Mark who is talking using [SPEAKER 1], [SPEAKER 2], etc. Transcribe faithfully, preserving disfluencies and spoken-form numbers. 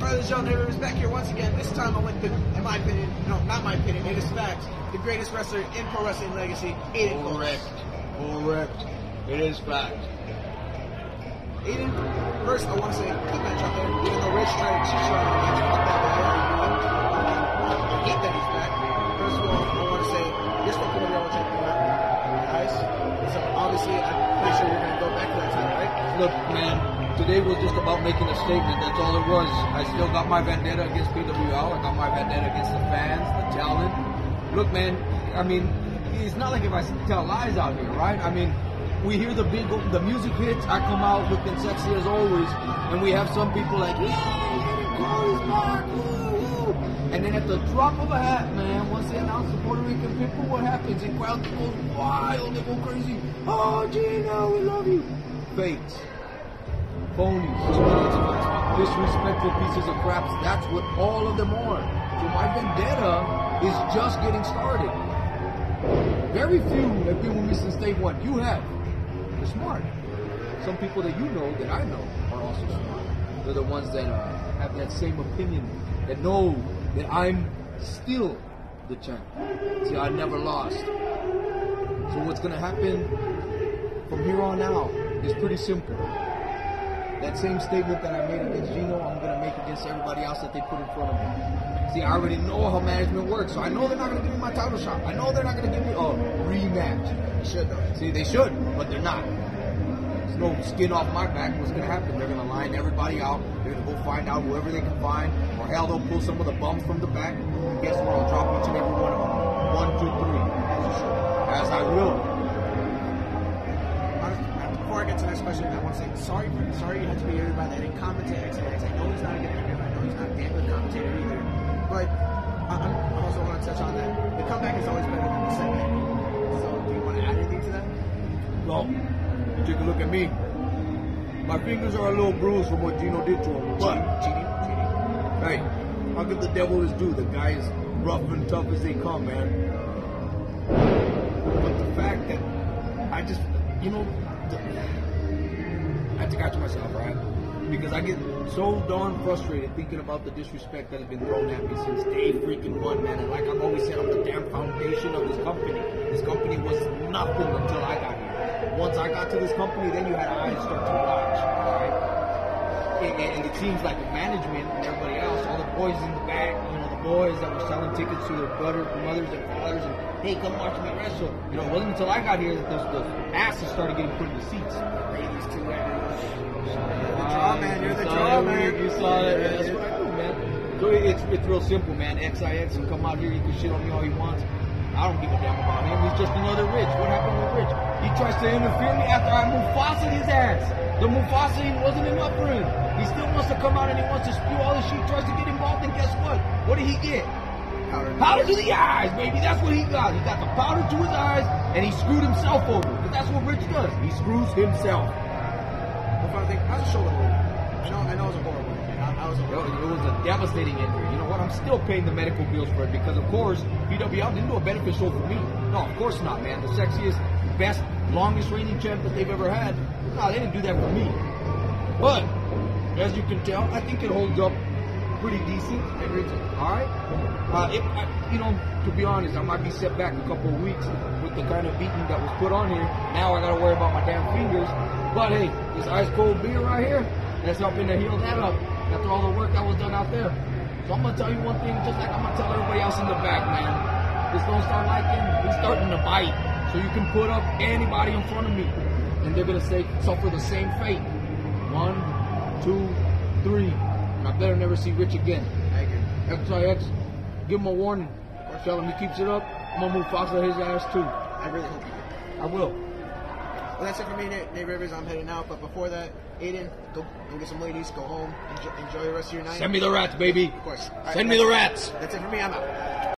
[SPEAKER 1] Brothers Joe Neighbor is back here once again. This time I went to, in my opinion, no, not my opinion, it is fact, the greatest wrestler in pro wrestling legacy, Aiden Cole.
[SPEAKER 2] Correct. Correct. It is fact.
[SPEAKER 1] Aiden, first I want to say, good match out there. Even though Rich tried to cheat you on the match, fuck that guy. I hate that he's back. First of all, I want to say, you're still coming here, I want to check you out. Nice. So obviously, I'm pretty sure you're going to go back to that time, right?
[SPEAKER 2] Look, man, today was just about making a statement. That's all it was. I still got my vendetta against P W L. I got my vendetta against the fans, the talent. Look, man, I mean, it's not like if I tell lies out here, right? I mean, we hear the big, the music hits. I come out looking sexy as always, and we have some people like, yeah, Aiden Cole is back, woo, woo. And then at the drop of a hat, man, once they announce the Puerto Rican people, what happens? The crowd goes wild, they go crazy. Oh, Gino, we love you. Fakes, phonies, disrespectful pieces of crap. That's what all of them are. So my vendetta is just getting started. Very few have been with me since day one. You have. They're smart. Some people that you know, that I know, are also smart. They're the ones that uh, have that same opinion, that know that I'm still the champ. See, I never lost. So what's going to happen from here on out is pretty simple. That same statement that I made against Gino, I'm going to make against everybody else that they put in front of me. See, I already know how management works, so I know they're not going to give me my title shot. I know they're not going to give me a rematch. They should, though. See, they should, but they're not. There's no skin off my back. What's going to happen? They're going to line everybody out. They're going to go find out whoever they can find, or hell, they'll pull some of the bums from the back. And guess what? I'll drop each and every one of them. One, two, three. As you should. As I will.
[SPEAKER 1] Before I get to the next question, I want to say sorry, sorry you had to be everybody that didn't commentate X N X. I know he's not a good interview. I know he's not a damn good commentator either. But I, I also want to touch on that. The comeback is always better than the setback. So do you want to add anything to that?
[SPEAKER 2] Well, you take a look at me. My fingers are a little bruised from what Gino did to him. But
[SPEAKER 1] Cheating, cheating.
[SPEAKER 2] hey, I'll give the devil his due. The guy is rough and tough as they come, man. But the fact that I just, you know, I have to catch myself, right? Because I get so darn frustrated thinking about the disrespect that has been thrown at me since day freaking one, man. And like I've always said, I'm the damn foundation of this company. This company was nothing until I got here. Once I got to this company, then you had eyes start to watch, right? And, and it seems like the management and everybody else, all the boys in the back, you know, the boys that were selling tickets to their brothers, mothers, and fathers, and hey, come watch me wrestle. You know, it wasn't until I got here that the, the asses started getting put in the seats.
[SPEAKER 1] Ladies too, You're the
[SPEAKER 2] Ah,
[SPEAKER 1] draw man, you're the
[SPEAKER 2] you
[SPEAKER 1] draw
[SPEAKER 2] saw it,
[SPEAKER 1] man.
[SPEAKER 2] You saw it, man. That's what I do, man. So it's it's real simple, man. X I X can come out here, he can shit on me all he wants. I don't give a damn about him. He's just another Rich. What happened with Rich? He tries to interfere me after I Mufasa'd his ass. The Mufasa wasn't enough for him. He still wants to come out and he wants to spew all his shit, tries to get involved, and guess what? What did he get?
[SPEAKER 1] Powder.
[SPEAKER 2] Powder to the eyes, baby. That's what he got. He got the powder to his eyes, and he screwed himself over. Because that's what Rich does. He screws himself.
[SPEAKER 1] One final thing, how's the shoulder hold? I know, I know it was a horrible one. I, I was a horrible
[SPEAKER 2] It was a devastating injury. You know what? I'm still paying the medical bills for it because, of course, P W L didn't do a benefit show for me. No, of course not, man. The sexiest, best, longest reigning champ that they've ever had. No, they didn't do that for me. But, as you can tell, I think it holds up pretty decent. All right? Uh, it, I, you know, to be honest, I might be set back a couple of weeks with the kind of beating that was put on here. Now I got to worry about my damn fingers. But, hey, this ice cold beer right here, that's helping to heal that up after all the work that was done out there. So I'm going to tell you one thing, just like I'm going to tell everybody else in the back, man. This don't start liking, it's starting to bite. So you can put up anybody in front of me, and they're going to say suffer the same fate. One, two, three. And I better never see Rich again.
[SPEAKER 1] I agree.
[SPEAKER 2] X I X, give him a warning. Tell him he keeps it up, I'm going to move Foxa his ass too.
[SPEAKER 1] I really hope you do.
[SPEAKER 2] I will.
[SPEAKER 1] Well, that's it for me, Nate, Nate Rivers. I'm heading out. But before that, Aiden, go go get some ladies, go home, enjoy, enjoy the rest of your night.
[SPEAKER 2] Send me the rats, baby.
[SPEAKER 1] Of course. All right,
[SPEAKER 2] Send me the rats.
[SPEAKER 1] That's it for me. I'm out.